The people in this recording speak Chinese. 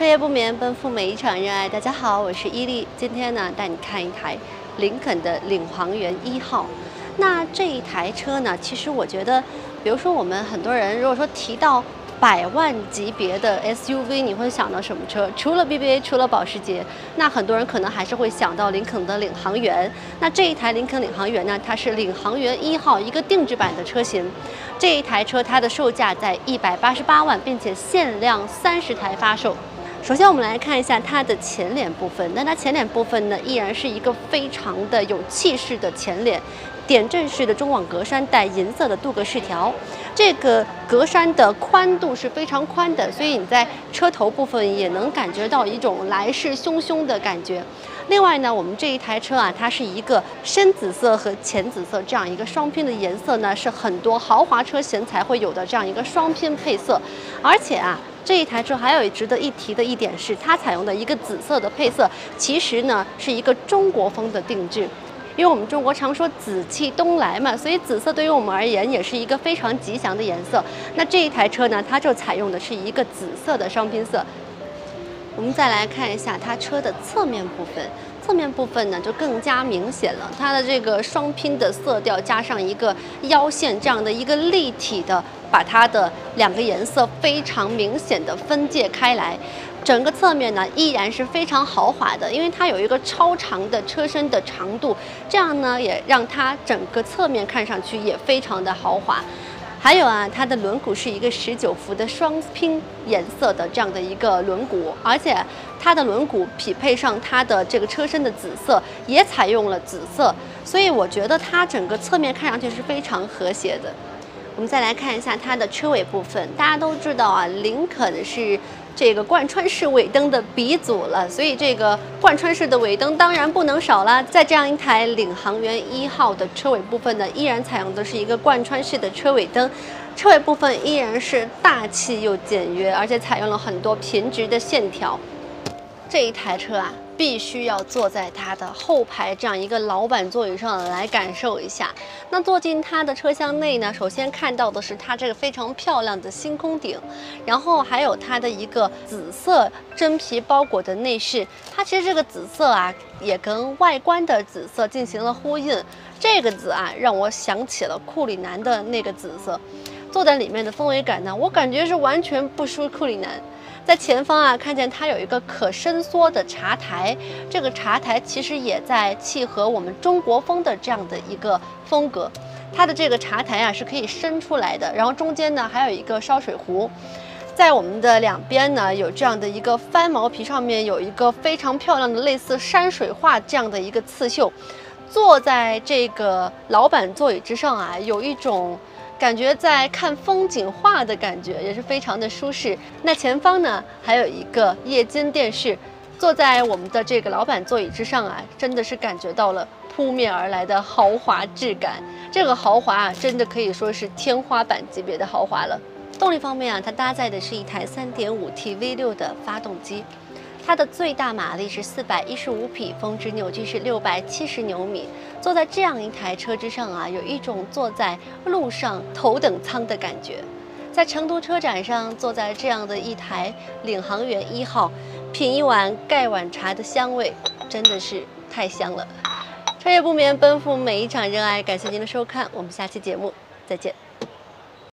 彻夜不眠，奔赴每一场热爱。大家好，我是伊利，今天呢带你看一台林肯的领航员1号。那这一台车呢，其实我觉得，比如说我们很多人如果说提到100万级别的 SUV， 你会想到什么车？除了 BBA， 除了保时捷，那很多人可能还是会想到林肯的领航员。那这一台林肯领航员呢，它是领航员1号一个定制版的车型。这一台车它的售价在188万，并且限量30台发售。首先，我们来看一下它的前脸部分。那它前脸部分呢，依然是一个非常的有气势的前脸，点阵式的中网格栅带银色的镀铬饰条。这个格栅的宽度是非常宽的，所以你在车头部分也能感觉到一种来势汹汹的感觉。另外呢，我们这一台车啊，它是一个深紫色和浅紫色这样一个双拼的颜色呢，是很多豪华车型才会有的这样一个双拼配色。而且啊，这一台车还有值得一提的一点是，它采用的一个紫色的配色，其实呢是一个中国风的定制。因为我们中国常说紫气东来嘛，所以紫色对于我们而言也是一个非常吉祥的颜色。那这一台车呢，它就采用的是一个紫色的双拼色。我们再来看一下它车的侧面部分，侧面部分呢就更加明显了，它的这个双拼的色调加上一个腰线这样的一个立体的，把它的2个颜色非常明显的分界开来。整个侧面呢依然是非常豪华的，因为它有一个超长的车身的长度，这样呢也让它整个侧面看上去也非常的豪华。还有啊，它的轮毂是一个19伏的双拼颜色的这样的一个轮毂，而且它的轮毂匹配上它的这个车身的紫色，也采用了紫色，所以我觉得它整个侧面看上去是非常和谐的。我们再来看一下它的车尾部分，大家都知道啊，林肯是这个贯穿式尾灯的鼻祖了，所以这个贯穿式的尾灯当然不能少了。在这样一台领航员1号的车尾部分呢，依然采用的是一个贯穿式的车尾灯，车尾部分依然是大气又简约，而且采用了很多平直的线条。这一台车啊，必须要坐在它的后排这样一个老板座椅上来感受一下。那坐进它的车厢内呢，首先看到的是它这个非常漂亮的星空顶，然后还有它的一个紫色真皮包裹的内饰。它其实这个紫色啊，也跟外观的紫色进行了呼应。这个紫啊，让我想起了库里南的那个紫色。坐在里面的氛围感呢，我感觉是完全不输库里南。在前方啊，看见它有一个可伸缩的茶台，这个茶台其实也在契合我们中国风的这样的一个风格。它的这个茶台啊是可以伸出来的，然后中间呢还有一个烧水壶。在我们的2边呢有这样的一个翻毛皮，上面有一个非常漂亮的类似山水画这样的一个刺绣。坐在这个老板座椅之上啊，有一种感觉在看风景画的感觉，也是非常的舒适。那前方呢还有一个液晶电视，坐在我们的这个老板座椅之上啊，真的是感觉到了扑面而来的豪华质感。这个豪华啊，真的可以说是天花板级别的豪华了。动力方面啊，它搭载的是一台3.5T V6的发动机。它的最大马力是415匹，峰值扭矩是670牛米。坐在这样一台车之上啊，有一种坐在路上头等舱的感觉。在成都车展上，坐在这样的一台领航员1号，品一碗盖碗茶的香味，真的是太香了。彻夜不眠，奔赴每一场热爱。感谢您的收看，我们下期节目再见。